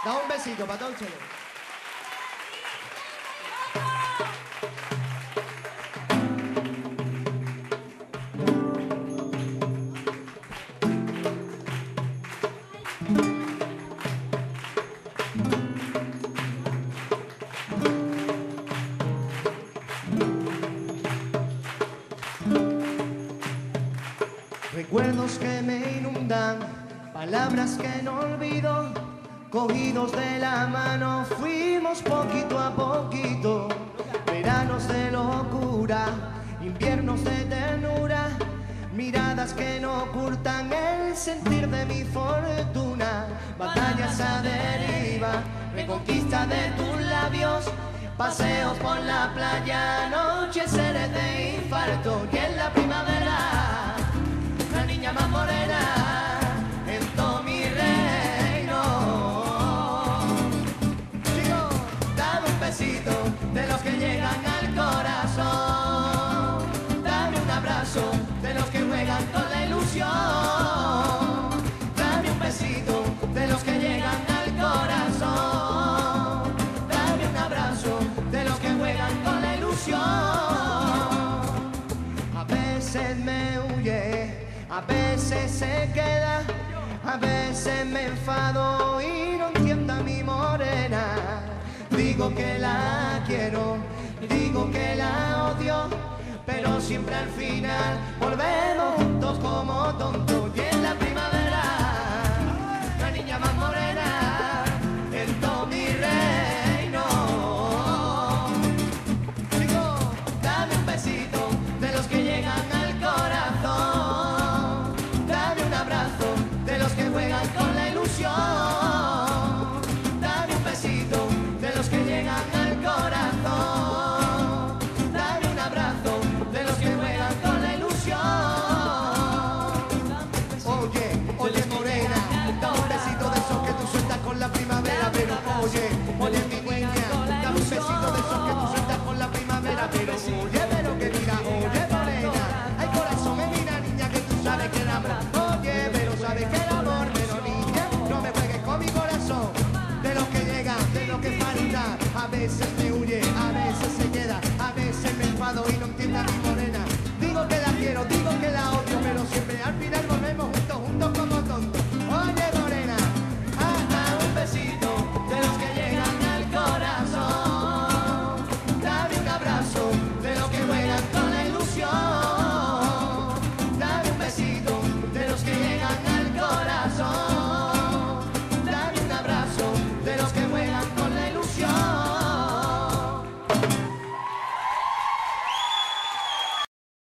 Da un besito para todos ustedes. Recuerdos que me inundan, palabras que no olvido, cogidos de la mano fuimos poquito a poquito. Veranos de locura, inviernos de ternura, miradas que no ocultan el sentir de mi fortuna. Batallas a deriva, reconquista de tus labios, paseos por la playa, anocheceres de infarto. Y en la primavera, la niña más morena en todo mi reino. Chico, dame un besito de los que llegan al corazón. Dame un abrazo de los que juegan con la ilusión. Dame un besito de los que llegan al corazón. Dame un abrazo de los que juegan con la ilusión. A veces me huye, a veces se queda, a veces me enfado y no entiendo a mi morena. Digo que la quiero, digo que la odio, pero siempre al final volvemos juntos como tontos. Y en la primavera, la niña más morena en todo mi reino. Digo, dame un besito de los que llegan al corazón. Dame un abrazo de los que juegan con la ilusión. Dame un besito de los que llegan al corazón. Dame un abrazo de los que juegan con la ilusión. Oye, oye morena, dame un besito de esos que tú sueltas con la primavera. Pero oye, oye mi niña, dame un besito de esos que tú sueltas con la primavera. Pero oye, pero que mira, oye morena, ay corazón me mira niña que tú sabes que el amor. Oye, pero sabes que el amor, pero niña, no me juegues con mi corazón. De los que llegan, de los que faltan, a veces